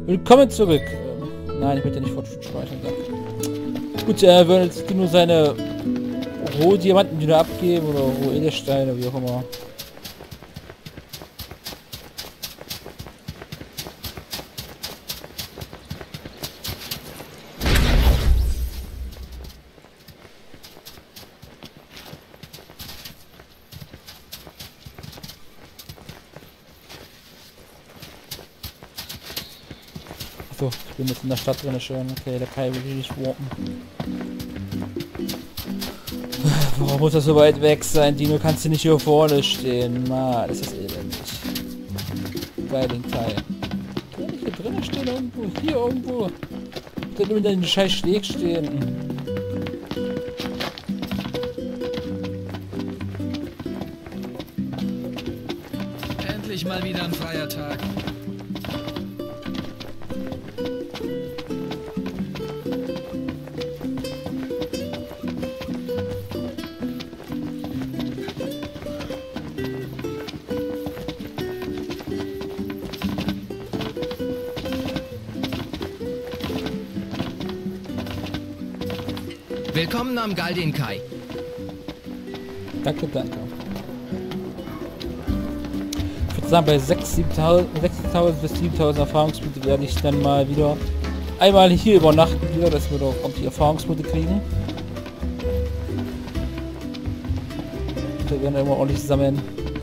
Willkommen zurück. Nein, ich möchte nicht fortspeichern, danke. Gut, er will jetzt nur seine Rohdiamanten wieder abgeben oder Rohedelsteine, wie auch immer. Achso, ich bin jetzt in der Stadt drin schon. Okay, der Kai will nicht warpen. Warum muss das so weit weg sein? Dino, kannst du nicht hier vorne stehen? Mann, das ist elendig. Bei den Teil. Kann ich hier drinnen stehen irgendwo? Hier irgendwo. Dann nur in den scheiß Steg stehen. Endlich mal wieder ein freier Tag. Willkommen am Galdin Kai. Danke, danke. Ich würde sagen, bei 6.000 bis 7.000 Erfahrungspunkte werde ich dann mal wieder einmal hier übernachten wieder, dass wir doch die Erfahrungspunkte kriegen. Und wir werden immer ordentlich sammeln.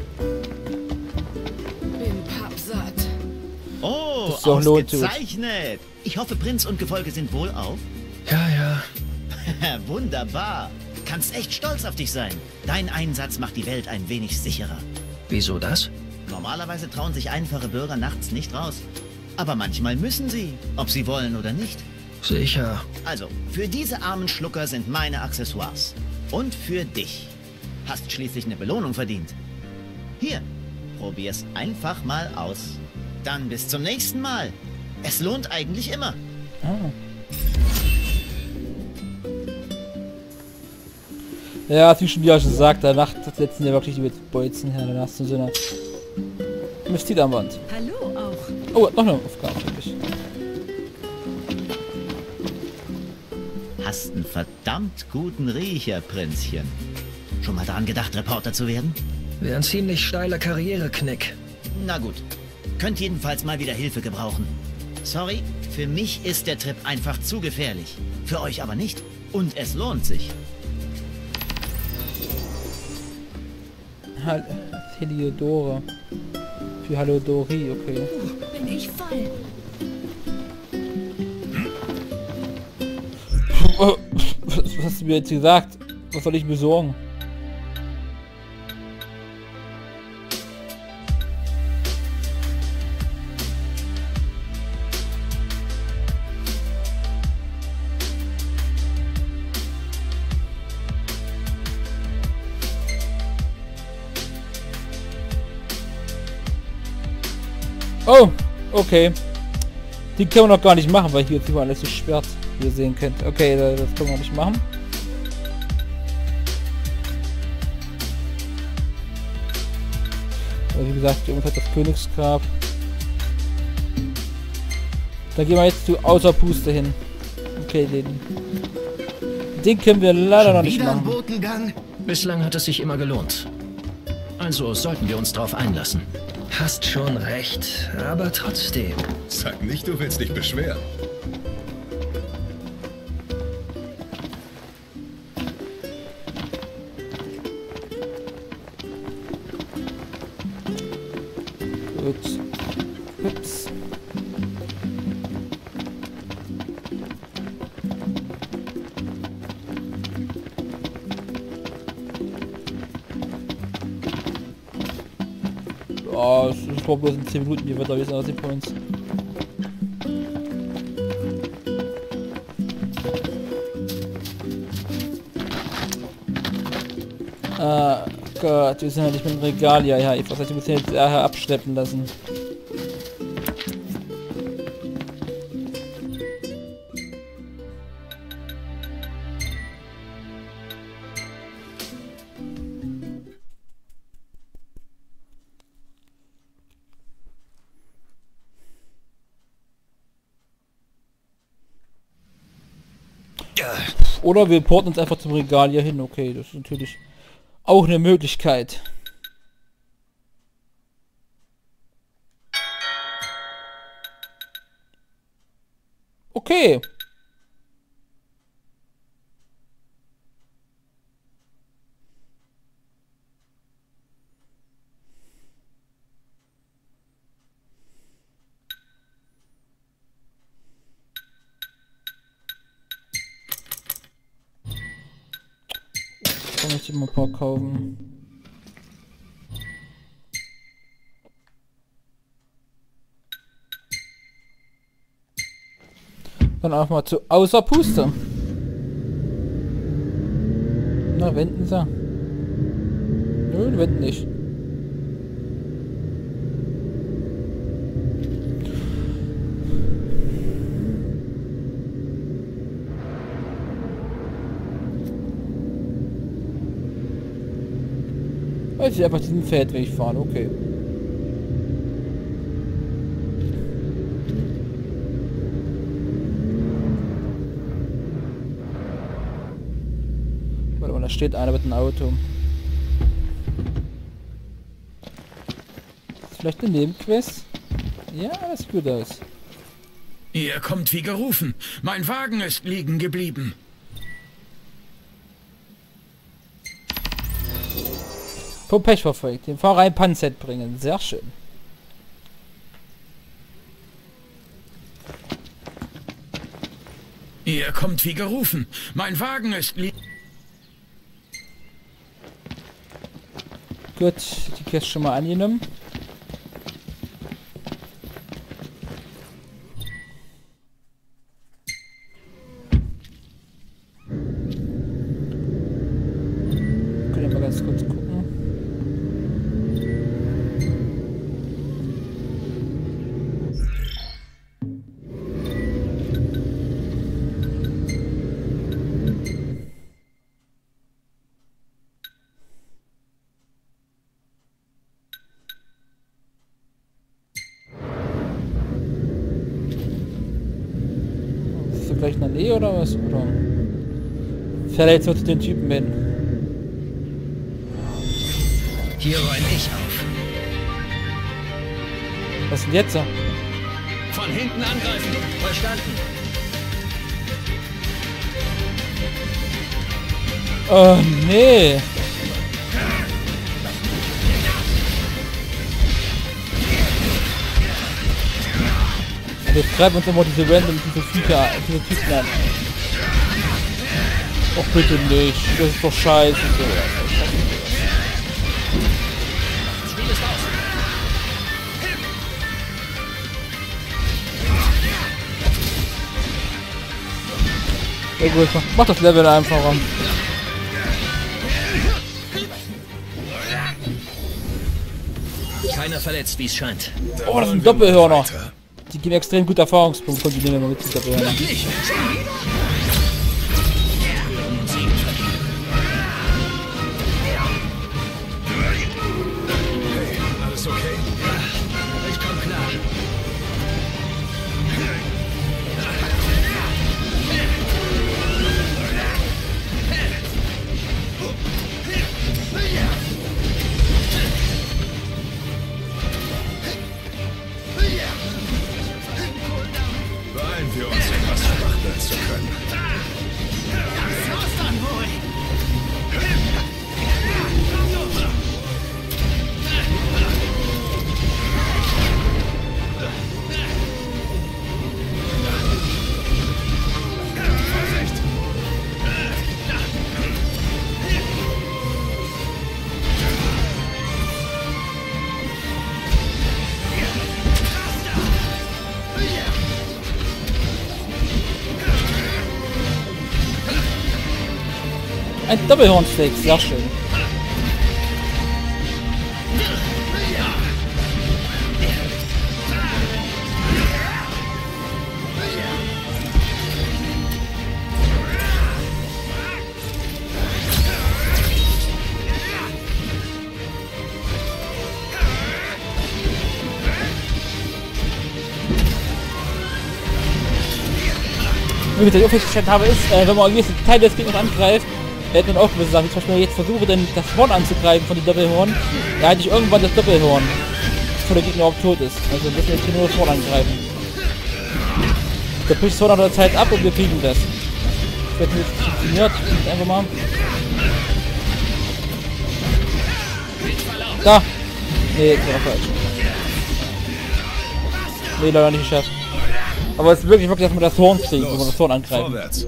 Bin pappsatt. Oh, Ist doch ausgezeichnet. Ich hoffe, Prinz und Gefolge sind wohlauf. Ja, ja. Wunderbar. Kannst echt stolz auf dich sein. Dein Einsatz macht die Welt ein wenig sicherer. Wieso das? Normalerweise trauen sich einfache Bürger nachts nicht raus. Aber manchmal müssen sie, ob sie wollen oder nicht. Sicher. Also, für diese armen Schlucker sind meine Accessoires. Und für dich. Hast schließlich eine Belohnung verdient. Hier, probier's einfach mal aus. Dann bis zum nächsten Mal. Es lohnt eigentlich immer. Ah. Ja, wie schon gesagt, danach setzen ja wirklich die Bolzen her, dann hast du so eine Mystik am Wand. Hallo auch. Oh, noch eine Aufgabe für mich. Hast einen verdammt guten Riecher, Prinzchen. Schon mal daran gedacht, Reporter zu werden? Wäre ein ziemlich steiler Karriereknick. Na gut. Könnt jedenfalls mal wieder Hilfe gebrauchen. Sorry, für mich ist der Trip einfach zu gefährlich. Für euch aber nicht. Und es lohnt sich. Heliodore. Für Haliodori, okay. Bin ich voll. Was hast du mir jetzt gesagt? Was soll ich besorgen? Oh, okay. Die können wir noch gar nicht machen, weil hier jetzt überall alles gesperrt, wie ihr sehen könnt. Okay, das können wir nicht machen. Aber wie gesagt, hier unten hat das Königsgrab. Da gehen wir jetzt zu außer Puste hin. Okay, den können wir leider noch nicht Wieder ein machen. Botengang? Bislang hat es sich immer gelohnt. Also sollten wir uns darauf einlassen. Hast schon recht, aber trotzdem. Sag nicht, du willst dich beschweren. Gut. Ups. Oh, ich brauche bloß in 10 Minuten, die wird da wissen, was die Points. Ah Gott, wir sind ja nicht mit dem Regal hier. Ja, ich muss jetzt abschleppen lassen. Oder wir porten uns einfach zum Regal hier hin. Okay, das ist natürlich auch eine Möglichkeit. Okay. Kann ich immer ein paar kaufen. Dann auch mal zu außer Puste. Na, wenden Sie. Nö, wenden nicht. Weil sie einfach diesen Feldweg fahren, okay. Warte mal, da steht einer mit einem Auto. Ist vielleicht eine Nebenquest? Ja, das sieht gut aus. Ihr kommt wie gerufen. Mein Wagen ist liegen geblieben. Vom Pech verfolgt. Den Fahrer ein Panzett bringen. Sehr schön. Ihr kommt wie gerufen. Mein Wagen ist liegen. Gut, die Kiste schon mal angenommen. Können wir mal ganz kurz gucken. Gleich in der Nähe oder was? Oder fährt er jetzt nur zu den Typen hin? Hier räume ich auf. Was ist denn jetzt? Von hinten angreifen. Verstanden. Oh, nee. Wir treiben uns immer diese Viecher, diese Typen an. Och bitte nicht, das ist doch scheiße. Ja gut, mach das Level einfacher. Keiner verletzt, wie es scheint. Oh, das sind Doppelhörner. Die geben extrem gute Erfahrungspunkte, die nehmen wir mit den Doppelhörnern. Alles okay? Ich komm klar. Beeilen wir uns, um was verwandeln zu können. Ein Doppelhornsteak, sehr schön. ich jetzt festgestellt habe, ist, wenn man gewisse Teile des Gegners angreift, hätte man auch gewisse Sachen. Zum Beispiel, wenn ich jetzt versuche, dann das Horn anzugreifen von dem Doppelhorn, da hätte ich irgendwann das Doppelhorn, bevor der Gegner überhaupt tot ist. Also müssen wir jetzt hier nur das Horn angreifen. Der bricht das Horn nach der Zeit ab und wir kriegen das. Ich weiß nicht, wie das funktioniert. Einfach mal. Da! Nee, das war falsch. Nee, leider nicht geschafft. Aber es ist wirklich, dass man das Horn kriegt, wenn man das Horn angreift. Vorwärts.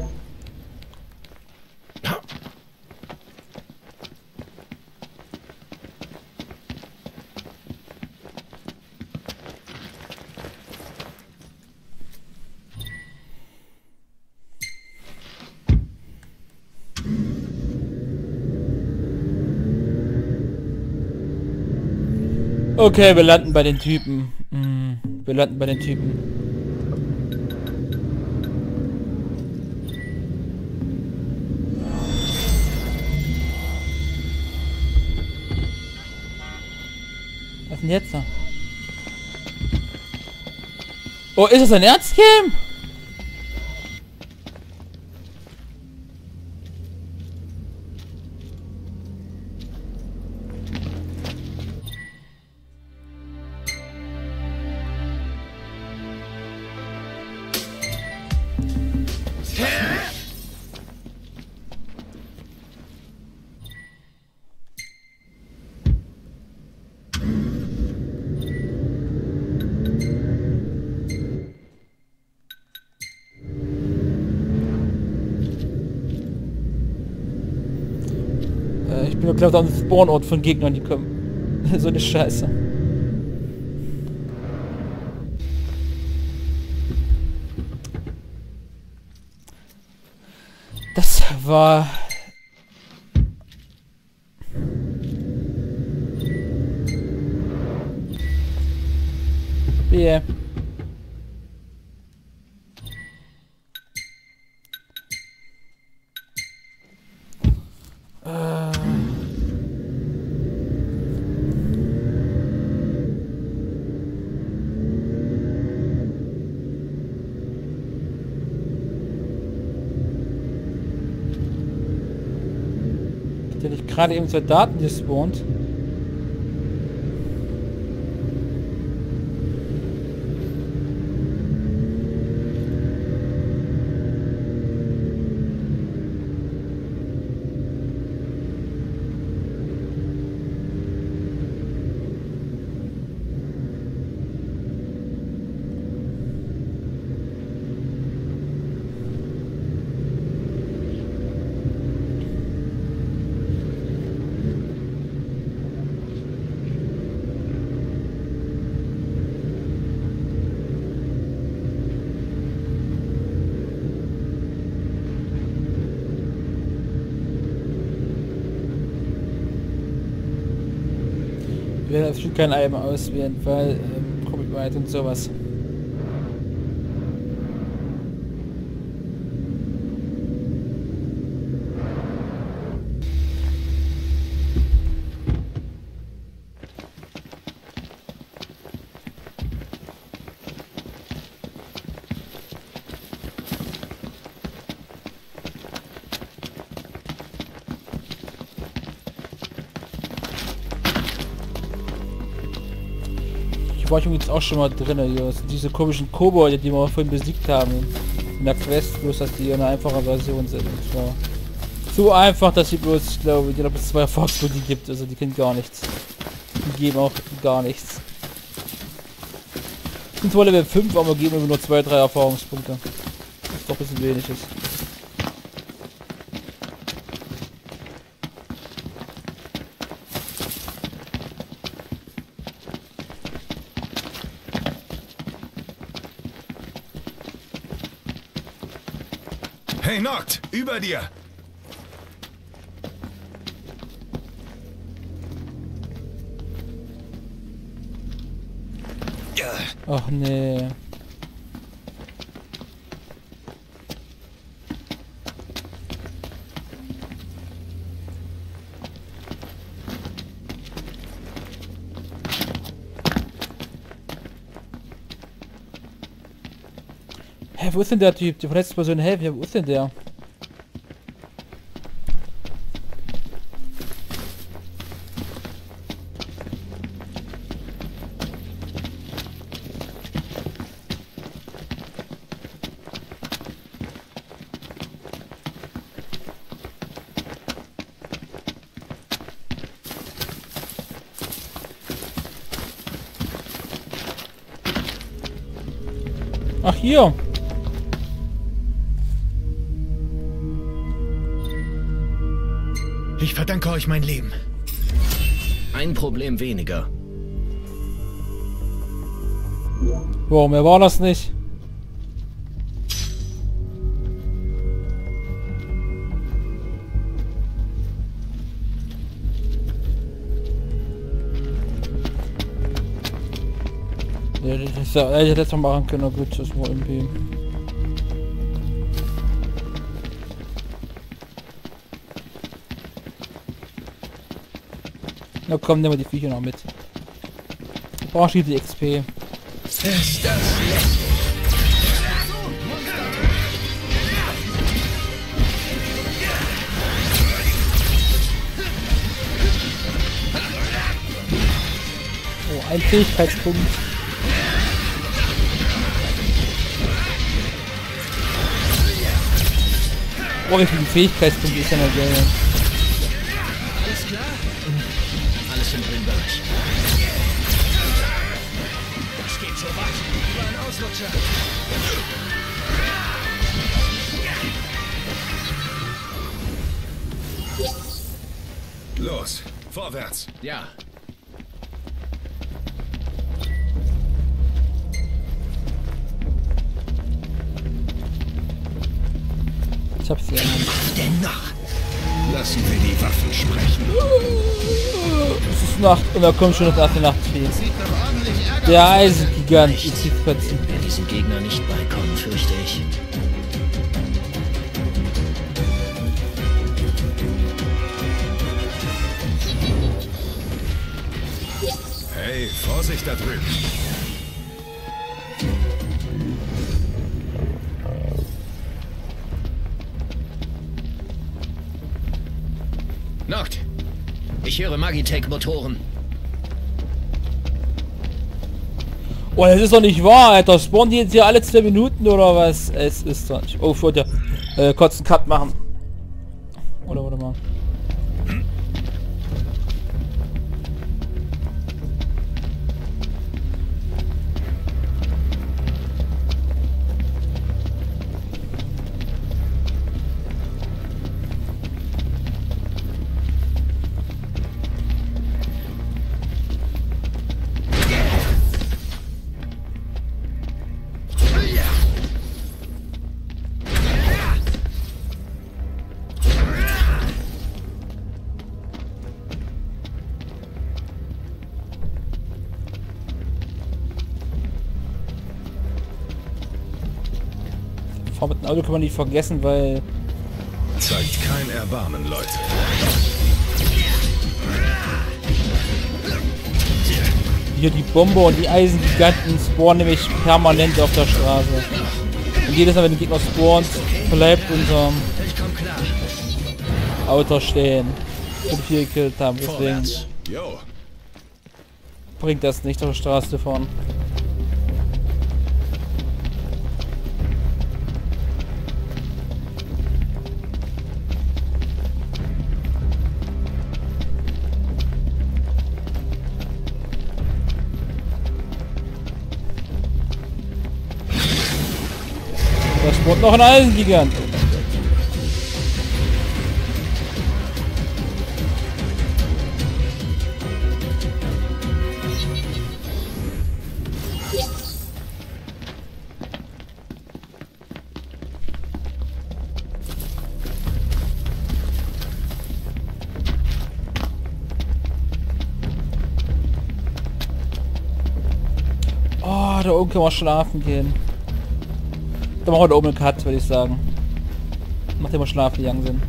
Okay, wir landen bei den Typen. Wir landen bei den Typen. Was ist denn jetzt da? Oh, ist das ein Erzgame? Ich bin nur klar auf den Spawnort von Gegnern, die kommen. So eine Scheiße. Das war... Yeah. Der nicht gerade eben Soldaten gespawnt. Wir werden bestimmt kein Eimer auswählen, weil Copyright und sowas. War ich jetzt auch schon mal drin, hier. Diese komischen Kobolde, die wir vorhin besiegt haben in der Quest, bloß dass die eine einfache Version sind. Und zwar so einfach, dass sie bloß, ich glaube, es 2 Erfolgsboni gibt, also die kennen gar nichts. Die geben auch gar nichts. Sind zwar Level 5, aber geben immer nur 2, 3 Erfahrungspunkte. Was doch ein bisschen wenig ist. Hey, Noct! Über dir! Ach nee. Hä, wo ist denn der Typ? Die verletzte Person helfen. Ja, wo ist denn der? Ach, hier. Ich verdanke euch mein Leben. Ein Problem weniger. Wow, mehr war das nicht. Ja, das ist ja, ich hätte jetzt noch machen können, aber gut, das war irgendwie. Na komm, nehmen wir die Viecher noch mit. Brauch ich die XP. Ist das Oh, ein Fähigkeitspunkt. Oh, wie viele Fähigkeitspunkte ist ja noch geil. Alles klar? Alles im grünen Bereich. Das geht so weit. War ein Ausrutscher. Los, vorwärts. Ja. Ich hab's hier. Denn noch. Lassen wir die Waffen sprechen. Es ist Nacht und da kommt schon das erste Nachtvieh. Der Eisengigant ist die Fetzen. Wir diesen Gegner nicht beikommen, fürchte ich. Hey, Vorsicht da drüben. Noct. Ich höre Magitech-Motoren. Oh, das ist doch nicht wahr, Alter. Spawnen die jetzt hier alle 2 Minuten oder was? Es ist doch nicht. Oh, ich wollte ja kurz einen Cut machen. Oder warte mal. Mit dem Auto kann man nicht vergessen, weil... Zeigt kein Erbarmen, Leute. Hier die Bombe und die Eisengiganten spawnen nämlich permanent auf der Straße. Und jedes Mal, wenn der Gegner spawnt, bleibt unser Auto stehen. Und wir gekillt haben. Deswegen Vorwärts. Jo. bringt das nicht, auf der Straße zu fahren. Da spawnt noch ein Eisengigant. Oh, da oben können wir schlafen gehen. Da machen wir da oben einen Cut, würde ich sagen. Nachdem wir schlafen gegangen sind.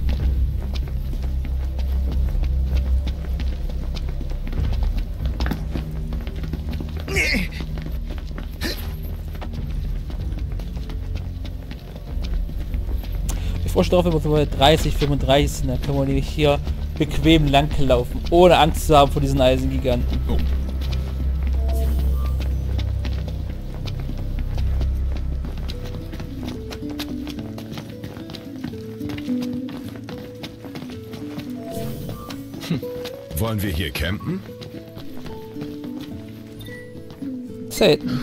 Vorstellung, wenn wir 30, 35 sind, dann können wir nämlich hier bequem lang laufen, ohne Angst zu haben vor diesen Eisengiganten. Oh. Wollen wir hier campen? Selten.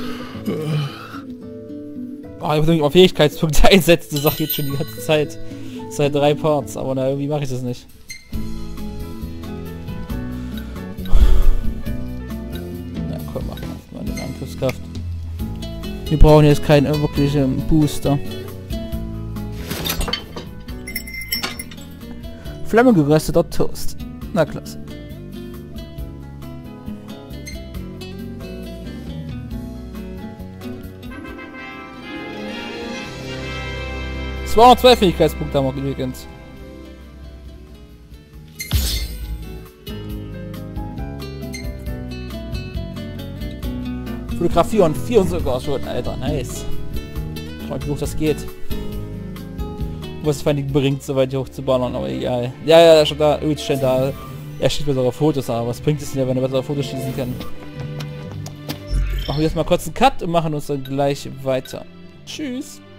Oh, ich muss nicht mal Fähigkeitspunkte einsetzen, das sag ich jetzt schon die ganze Zeit. Seit 3 Parts, aber na, irgendwie mache ich das nicht. Na komm, mach mal den Angriffskraft. Wir brauchen jetzt keinen wirklichen Booster. Flammengerösteter Toast. Na klasse. Es waren noch 2 Fähigkeitspunkte haben wir übrigens. Fotografie und 4 sogar schon, Alter, nice. Ich weiß nicht, wie hoch das geht. Was vor allem bringt, so weit hoch zu ballern, aber egal. Ja, da steht da, steht da, er schießt bessere Fotos, aber was bringt es denn, wenn er bessere Fotos schießen kann? Machen wir jetzt mal kurz einen Cut und machen uns dann gleich weiter. Tschüss.